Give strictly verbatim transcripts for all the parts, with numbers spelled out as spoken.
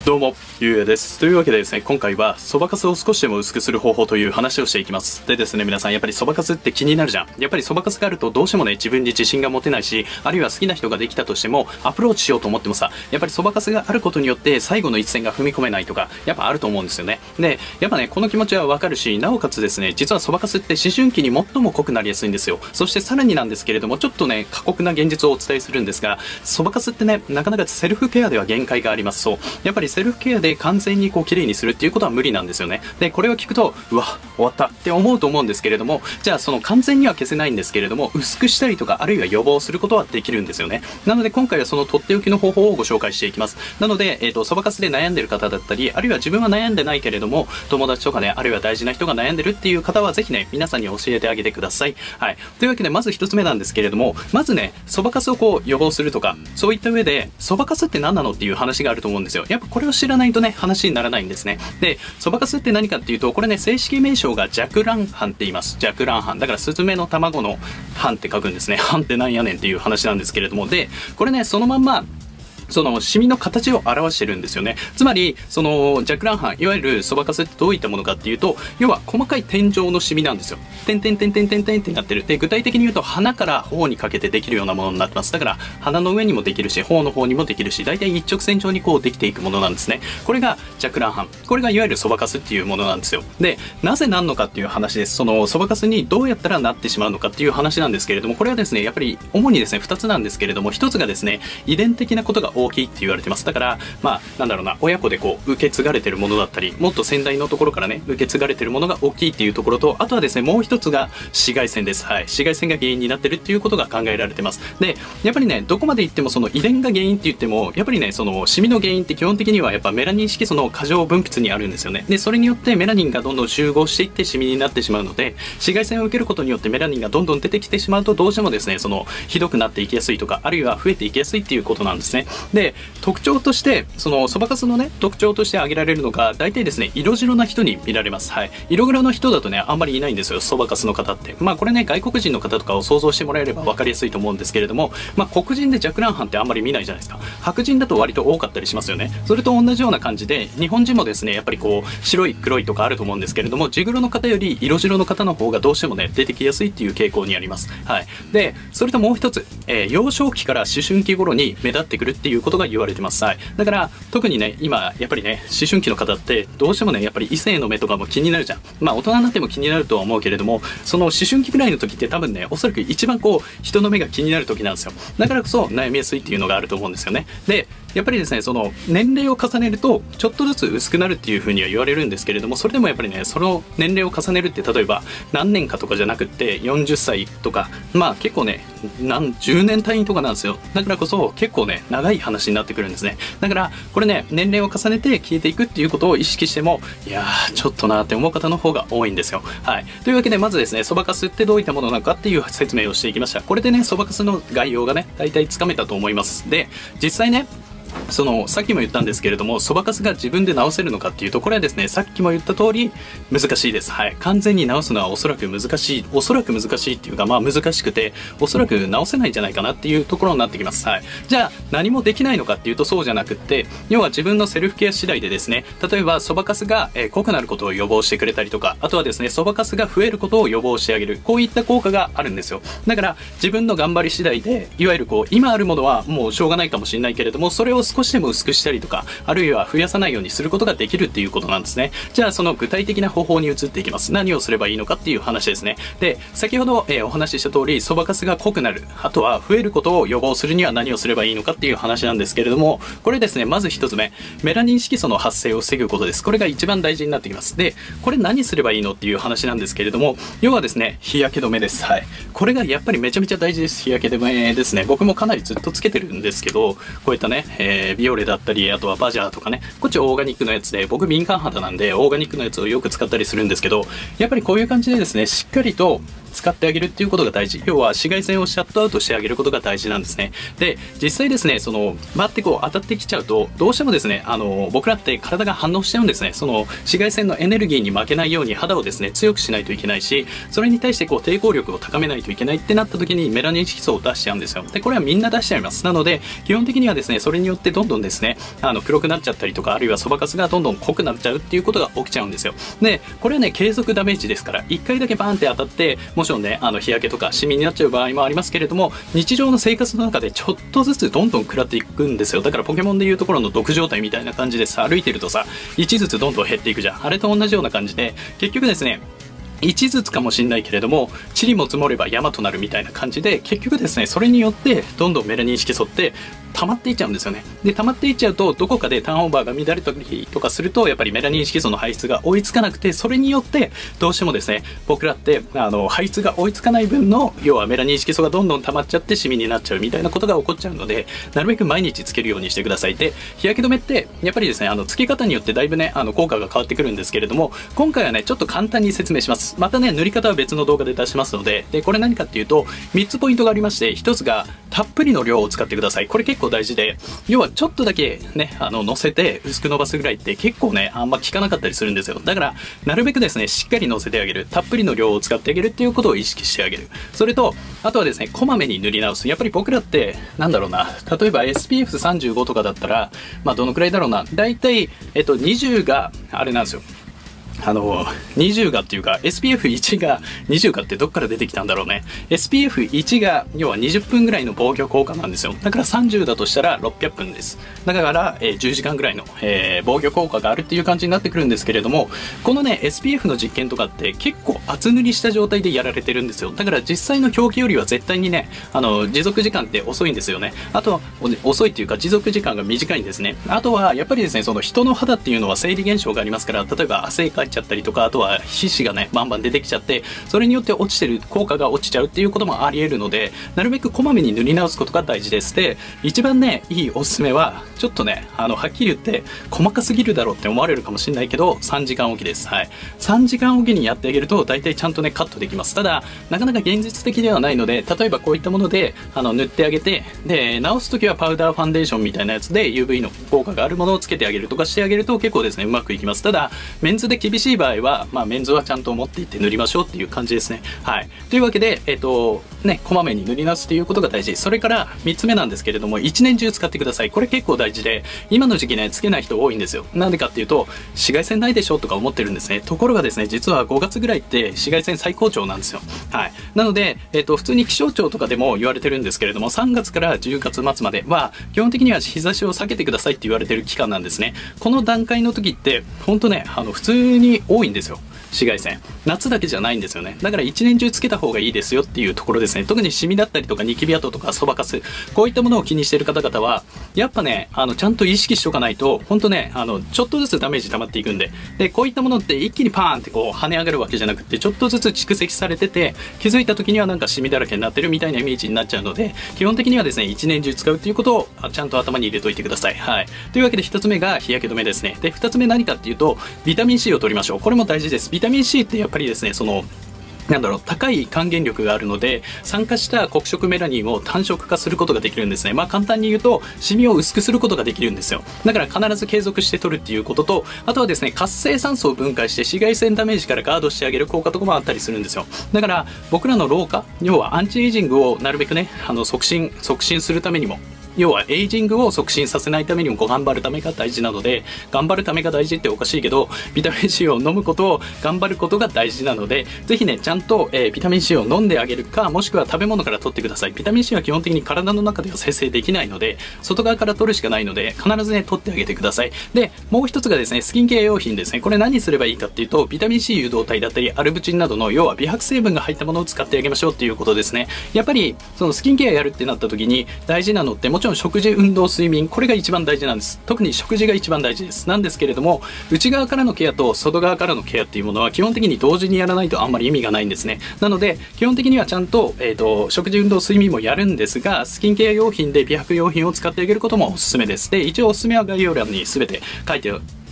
どうも、ゆうやです。というわけでですね、今回はそばかすを少しでも薄くする方法という話をしていきます。でですね、皆さんやっぱりそばかすって気になるじゃん。やっぱりそばかすがあるとどうしてもね、自分に自信が持てないし、あるいは好きな人ができたとしても、アプローチしようと思ってもさ、やっぱりそばかすがあることによって最後の一線が踏み込めないとか、やっぱあると思うんですよね。で、やっぱね、この気持ちはわかるし、なおかつですね、実はそばかすって思春期に最も濃くなりやすいんですよ。そしてさらになんですけれども、ちょっとね、過酷な現実をお伝えするんですが、そばかすってね、なかなかセルフケアでは限界があります。そう。やっぱりセルフケアで完全にこう綺麗にするっていうことは無理なんですよね。で、これを聞くと、うわ、終わったって思うと思うんですけれども、じゃあその完全には消せないんですけれども、薄くしたりとか、あるいは予防することはできるんですよね。なので今回はそのとっておきの方法をご紹介していきます。なので、えっと、そばかすで悩んでる方だったり、あるいは自分は悩んでないけれども、友達とかね、あるいは大事な人が悩んでるっていう方は、ぜひね、皆さんに教えてあげてください。はい。というわけで、まず一つ目なんですけれども、まずね、そばかすをこう予防するとか、そういった上で、そばかすって何なのっていう話があると思うんですよ。やっぱこれを知らないとね、話にならないんですね。で、そばかすって何かっていうと、これね、正式名称が弱卵斑って言います。弱卵斑。だから、スズメの卵の斑って書くんですね。斑ってなんやねんっていう話なんですけれども、で、これね、そのまんま、そのシミの形を表してるんですよね。つまり、その弱卵斑、いわゆるそばかすってどういったものかっていうと、要は細かい点状のシミなんですよ。点々点々点々ってなってる。で、具体的に言うと鼻から頬にかけてできるようなものになってます。だから、鼻の上にもできるし、頬の方にもできるし、大体一直線上にこうできていくものなんですね。これが弱卵斑。これがいわゆるそばかすっていうものなんですよ。で、なぜなんのかっていう話です。そのそばかすにどうやったらなってしまうのかっていう話なんですけれども、これはですね、やっぱり主にですね、二つなんですけれども、一つがですね、遺伝的なことが大きいって言われてます。だから、まあ、なんだろうな、親子でこう、受け継がれてるものだったり、もっと先代のところからね、受け継がれてるものが大きいっていうところと、あとはですね、もう一つが紫外線です。はい。紫外線が原因になってるっていうことが考えられてます。で、やっぱりね、どこまで行ってもその遺伝が原因って言っても、やっぱりね、そのシミの原因って基本的にはやっぱメラニン色素の過剰分泌にあるんですよね。で、それによってメラニンがどんどん集合していってシミになってしまうので、紫外線を受けることによってメラニンがどんどん出てきてしまうと、どうしてもですね、その、ひどくなっていきやすいとか、あるいは増えていきやすいっていうことなんですね。で、特徴として、そのそばかすのね、特徴として挙げられるのが、大体ですね、色白な人に見られます。はい。色黒の人だとね、あんまりいないんですよ、そばかすの方って。まあこれね、外国人の方とかを想像してもらえれば分かりやすいと思うんですけれども、まあ黒人で弱卵斑ってあんまり見ないじゃないですか。白人だと割と多かったりしますよね。それと同じような感じで、日本人もですね、やっぱりこう、白い黒いとかあると思うんですけれども、地黒の方より色白の方の方がどうしてもね、出てきやすいっていう傾向にあります。はい。で、それともう一つ、えー、幼少期から思春期頃に目立ってくるっていうことが言われてます。はい。だから、特にね、今、やっぱりね、思春期の方って、どうしてもね、やっぱり異性の目とかも気になるじゃん。まあ、大人になっても気になるとは思うけれども、その思春期ぐらいの時って多分ね、おそらく一番こう、人の目が気になる時なんですよ。だからこそ悩みやすいっていうのがあると思うんですよね。で、やっぱりですね、その、年齢を重ねると、ちょっとずつ薄くなるっていう風には言われるんですけれども、それでもやっぱりね、その年齢を重ねるって、例えば、何年かとかじゃなくって、よんじゅっさいとか、まあ結構ね、何十年単位とかなんですよ。だからこそ、結構ね、長い話になってくるんですね。だから、これね、年齢を重ねて消えていくっていうことを意識しても、いやー、ちょっとなーって思う方の方が多いんですよ。はい。というわけで、まずですね、そばかすってどういったものなのかっていう説明をしていきました。これでね、そばかすの概要がね、大体つかめたと思います。で、実際ね、そのさっきも言ったんですけれども、そばかすが自分で治せるのかっていうと、これはですね、さっきも言った通り難しいです。はい。完全に治すのはおそらく難しい、おそらく難しいっていうか、まあ難しくて、おそらく治せないんじゃないかなっていうところになってきます。はい。じゃあ何もできないのかっていうと、そうじゃなくって、要は自分のセルフケア次第でですね、例えばそばかすが、えー、濃くなることを予防してくれたりとか、あとはですね、そばかすが増えることを予防してあげる、こういった効果があるんですよ。だから自分の頑張り次第で、いわゆるこう今あるものはもうしょうがないかもしれないけれども、それを少しでも薄くしたりとか、あるいは増やさないようにすることができるっていうことなんですね。じゃあその具体的な方法に移っていきます。何をすればいいのかっていう話ですね。で、先ほど、えー、お話しした通り、そばかすが濃くなる、あとは増えることを予防するには何をすればいいのかっていう話なんですけれども、これですね、まず一つ目、メラニン色素の発生を防ぐことです。これが一番大事になってきます。で、これ何すればいいのっていう話なんですけれども、要はですね、日焼け止めです。はい。これがやっぱりめちゃめちゃ大事です。日焼け止めですね。僕もかなりずっとつけてるんですけど、こういったね、えー、ビオレだったり、あとはバジャーとかね、こっちオーガニックのやつで、僕敏感肌なんでオーガニックのやつをよく使ったりするんですけど、やっぱりこういう感じでですね、しっかりと使ってあげるっていうことが大事。要は紫外線をシャットアウトしてあげることが大事なんですね。で、実際ですね、その、バってこう当たってきちゃうと、どうしてもですね、あの、僕らって体が反応しちゃうんですね。その、紫外線のエネルギーに負けないように肌をですね、強くしないといけないし、それに対してこう抵抗力を高めないといけないってなった時にメラニン色素を出しちゃうんですよ。で、これはみんな出しちゃいます。なので、基本的にはですね、それによっってどんどんですね、あの黒くなっちゃったりとか、あるいはそばかすがどんどん濃くなっちゃうっていうことが起きちゃうんですよ。でこれはね継続ダメージですから、いっかいだけバーンって当たってもちろんね、あの日焼けとかシミになっちゃう場合もありますけれども、日常の生活の中でちょっとずつどんどん食らっていくんですよ。だからポケモンでいうところの毒状態みたいな感じでさ、歩いてるとさいちずつどんどん減っていくじゃん。あれと同じような感じで、結局ですねいちずつかもしれないけれども、塵も積もれば山となるみたいな感じで、結局ですねそれによってどんどんメラニン色素って溜まっていっちゃうんですよね。で溜まっていっちゃうと、どこかでターンオーバーが乱れたりとかすると、やっぱりメラニン色素の排出が追いつかなくて、それによってどうしてもですね僕らってあの排出が追いつかない分の、要はメラニン色素がどんどん溜まっちゃってシミになっちゃうみたいなことが起こっちゃうので、なるべく毎日つけるようにしてください。で日焼け止めってやっぱりですね、あのつけ方によってだいぶねあの効果が変わってくるんですけれども、今回はねちょっと簡単に説明します。またね塗り方は別の動画で出しますので、でこれ何かっていうとみっつポイントがありまして、ひとつがたっぷりの量を使ってください。これ結構大事で、要はちょっとだけねあの乗せて薄く伸ばすぐらいって結構ねあんま効かなかったりするんですよ。だからなるべくですねしっかり乗せてあげる、たっぷりの量を使ってあげるっていうことを意識してあげる。それとあとはですねこまめに塗り直す。やっぱり僕らってなんだろうな、例えば エスピーエフさんじゅうご とかだったら、まあどのくらいだろうな、だいたいえっとにじゅうがあれなんですよ。あのにじゅうがっていうか エスピーエフいち がにじゅうがってどっから出てきたんだろうね。 エスピーエフいち が要はにじゅっぷんぐらいの防御効果なんですよ。だからさんじゅうだとしたらろっぴゃっぷんです。だから、えー、じゅうじかんぐらいの、えー、防御効果があるっていう感じになってくるんですけれども、このね エスピーエフ の実験とかって結構厚塗りした状態でやられてるんですよ。だから実際の表記よりは絶対にねあの持続時間って遅いんですよね。あとは遅いっていうか持続時間が短いんですね。あとはやっぱりですね、その人の肌っていうのは生理現象がありますから、例えば汗かいちゃったりとか、あとは皮脂がねバンバン出てきちゃって、それによって落ちてる効果が落ちちゃうっていうこともあり得るので、なるべくこまめに塗り直すことが大事です。で一番ねいいおすすめは、ちょっとねあのはっきり言って細かすぎるだろうって思われるかもしれないけど、さんじかんおきです。はい、さんじかんおきにやってあげると大体ちゃんとねカットできます。ただなかなか現実的ではないので、例えばこういったものであの塗ってあげて、で直す時はパウダーファンデーションみたいなやつで ユーブイ の効果があるものをつけてあげるとかしてあげると結構ですねうまくいきます。ただメンズで厳しい場合は、まあ、メンズはちゃんと持っていって塗りましょうっていう感じですね。はい。というわけで、えっと、ね、こまめに塗り直すということが大事。それからみっつめなんですけれども、一年中使ってください。これ結構大事で、今の時期ね、つけない人多いんですよ。なんでかっていうと、紫外線ないでしょとか思ってるんですね。ところがですね、実はごがつぐらいって紫外線最高潮なんですよ。はい。なので、えっと、普通に気象庁とかでも言われてるんですけれども、さんがつからじゅうがつ末までは、基本的には日差しを避けてくださいって言われてる期間なんですね。この段階の時って、ほんとね、あの、普通に多いんですよ。紫外線。夏だけじゃないんですよね。だから一年中つけた方がいいですよっていうところですね。特にシミだったりとかニキビ跡とかそばかす、こういったものを気にしている方々はやっぱねあのちゃんと意識しておかないと、本当ねあのちょっとずつダメージ溜まっていくんで、でこういったものって一気にパーンってこう跳ね上がるわけじゃなくて、ちょっとずつ蓄積されてて、気づいた時にはなんかシミだらけになってるみたいなイメージになっちゃうので、基本的にはですね一年中使うっていうことをちゃんと頭に入れといてください。はい。というわけで一つ目が日焼け止めですね。で二つ目何かっていうと、ビタミン C を取りましょう。これも大事です。ビタミン C ってやっぱりですね、そのなんだろう、高い還元力があるので、酸化した黒色メラニンを単色化することができるんですね。まあ簡単に言うと、シミを薄くすることができるんですよ。だから必ず継続して取るっていうことと、あとはですね、活性酸素を分解して紫外線ダメージからガードしてあげる効果とかもあったりするんですよ。だから僕らの老化、要はアンチエイジングをなるべくね、あの促進、促進するためにも、要はエイジングを促進させないためにも頑張るためが大事なので、頑張るためが大事っておかしいけど、ビタミン C を飲むことを頑張ることが大事なので、ぜひねちゃんと、えー、ビタミン C を飲んであげるか、もしくは食べ物から取ってください。ビタミン C は基本的に体の中では生成できないので、外側から取るしかないので、必ずね取ってあげてください。でもう一つがですね、スキンケア用品ですね。これ何すればいいかっていうと、ビタミン C 誘導体だったりアルブチンなどの要は美白成分が入ったものを使ってあげましょうっていうことですね。やっぱりそのスキンケアやるってなった時に大事なのって、もちろん食事、運動、睡眠、これが一番大事なんです。特に食事が一番大事です。なんですけれども、内側からのケアと外側からのケアっていうものは基本的に同時にやらないとあんまり意味がないんですね。なので基本的にはちゃんと、えーと、食事、運動、睡眠もやるんですが、スキンケア用品で美白用品を使ってあげることもおすすめです。で一応おすすめは概要欄に全て書いて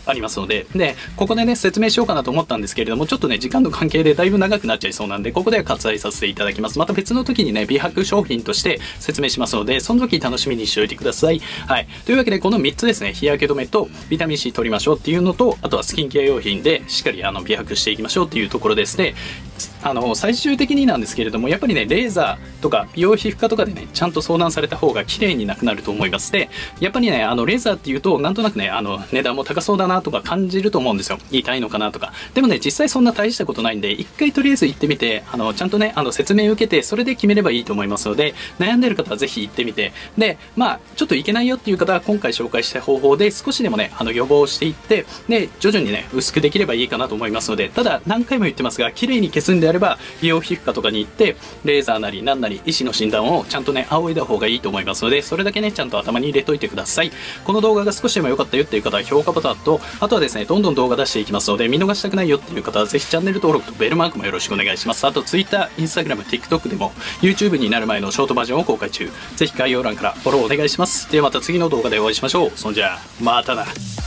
ありますので、で、ここでね、説明しようかなと思ったんですけれども、ちょっとね、時間の関係でだいぶ長くなっちゃいそうなんで、ここでは割愛させていただきます。また別の時にね、美白商品として説明しますので、その時楽しみにしておいてください。はい。というわけで、このみっつですね、日焼け止めとビタミン C 取りましょうっていうのと、あとはスキンケア用品でしっかりあの美白していきましょうっていうところですね。あの、最終的になんですけれども、やっぱりね、レーザーとか美容皮膚科とかでね、ちゃんと相談された方が綺麗になくなると思います。で、やっぱりね、あの、レーザーっていうと、なんとなくね、あの、値段も高そうだなとか感じると思うんですよ。痛いのかなとか。でもね、実際そんな大したことないんで、一回とりあえず行ってみて、あの、ちゃんとね、あの、説明を受けて、それで決めればいいと思いますので、悩んでる方はぜひ行ってみて、で、まあ、ちょっといけないよっていう方は、今回紹介した方法で少しでもね、あの、予防していって、で、徐々にね、薄くできればいいかなと思いますので、ただ、何回も言ってますが、綺麗に消すんであれば、美容皮膚科とかに行って、レーザーなりなんなり医師の診断をちゃんとね、仰いだ方がいいと思いますので、それだけね、ちゃんと頭に入れといてください。この動画が少しでも良かったよっていう方は評価ボタンと、あとはですね、どんどん動画出していきますので、見逃したくないよっていう方はぜひチャンネル登録とベルマークもよろしくお願いします。あと Twitter、Instagram、TikTok でも YouTube になる前のショートバージョンを公開中。ぜひ概要欄からフォローお願いします。ではまた次の動画でお会いしましょう。そんじゃあ、またな。